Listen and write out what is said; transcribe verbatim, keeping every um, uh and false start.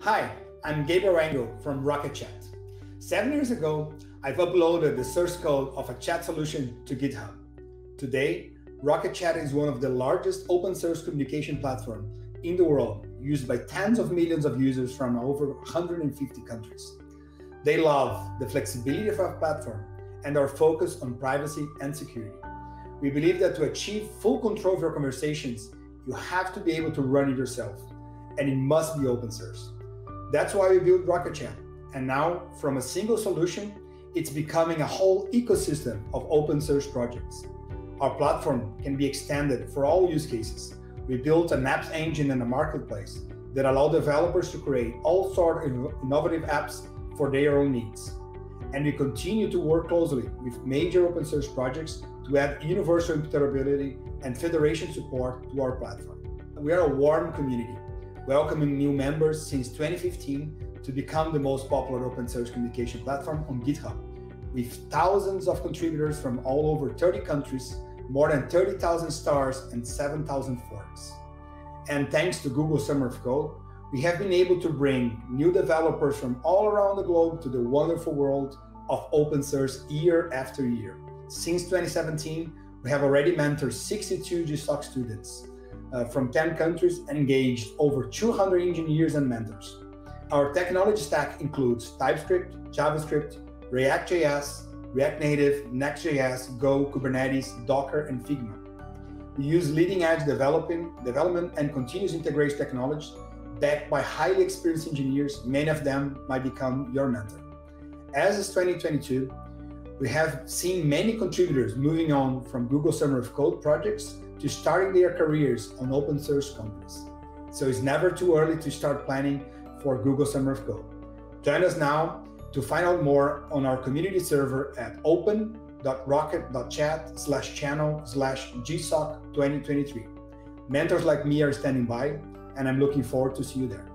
Hi, I'm Gabriel Rango from Rocket.Chat. Seven years ago, I've uploaded the source code of a chat solution to GitHub. Today, Rocket.Chat is one of the largest open source communication platforms in the world, used by tens of millions of users from over one hundred fifty countries. They love the flexibility of our platform and our focus on privacy and security. We believe that to achieve full control of your conversations, you have to be able to run it yourself, and it must be open source. That's why we built Rocket.Chat, and now, from a single solution, it's becoming a whole ecosystem of open source projects. Our platform can be extended for all use cases. We built an apps engine and a marketplace that allow developers to create all sorts of innovative apps for their own needs. And we continue to work closely with major open source projects to add universal interoperability and federation support to our platform. We are a warm community, welcoming new members since twenty fifteen to become the most popular open source communication platform on GitHub, with thousands of contributors from all over thirty countries, more than thirty thousand stars, and seven thousand forks. And thanks to Google Summer of Code, we have been able to bring new developers from all around the globe to the wonderful world of open source year after year. Since twenty seventeen, we have already mentored sixty-two GSoC students uh, from ten countries and engaged over two hundred engineers and mentors. Our technology stack includes TypeScript, JavaScript, React.js, React Native, Next.js, Go, Kubernetes, Docker, and Figma. We use leading-edge developing, development and continuous integration technology backed by highly experienced engineers. Many of them might become your mentor. As is twenty twenty-two, we have seen many contributors moving on from Google Summer of Code projects to starting their careers on open source companies. So it's never too early to start planning for Google Summer of Code. Join us now to find out more on our community server at open dot rocket dot chat slash channel slash G soc twenty twenty-three. Mentors like me are standing by, and I'm looking forward to see you there.